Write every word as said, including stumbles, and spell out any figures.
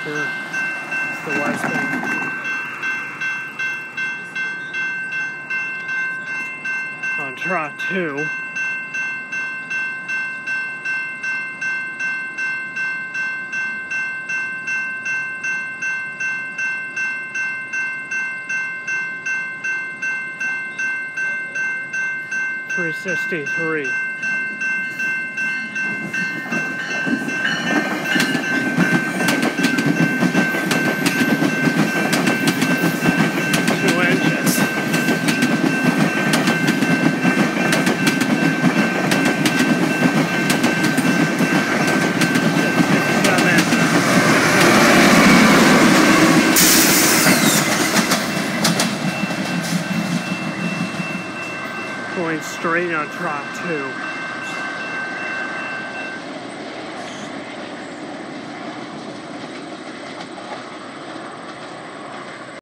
Here, it's the westbound. On track two. three sixty-three. Two inches. Going straight on track two.